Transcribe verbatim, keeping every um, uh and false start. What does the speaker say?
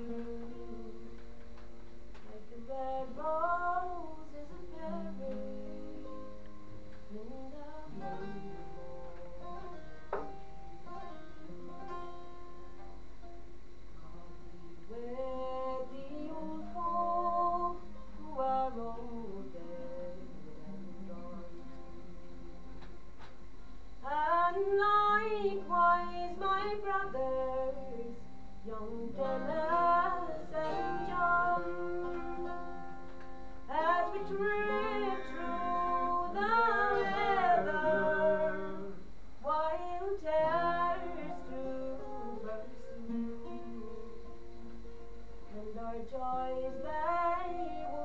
like the red roses of Paris in the rainbow. Where the old folk who are older and gone, and likewise my brothers, young Denis and John, as we trip through the weather, wild hares to pursue, and our joys they